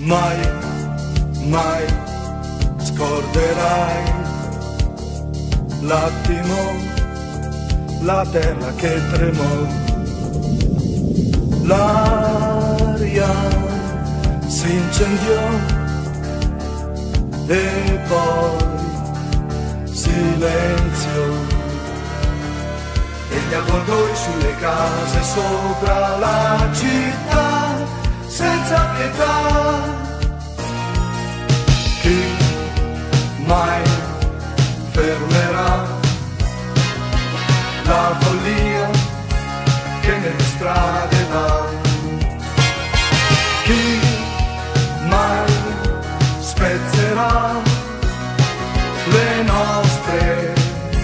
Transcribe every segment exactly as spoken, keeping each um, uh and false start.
mai, mai scorderai l'attimo, la terra che tremò, l'aria si incendiò e poi silenzio. E gli avvoltoi sulle case sopra la città, senza pietà. Chi mai fermerà la follia che nelle strade va? Chi mai spezzerà le nostre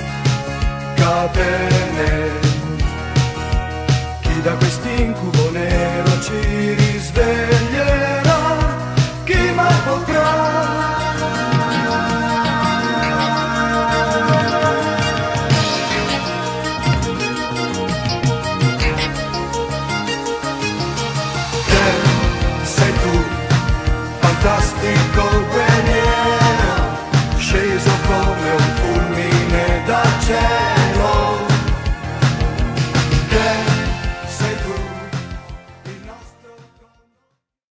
catene? Chi da quest'incubo nero ci risveglierà? Chi mai potrà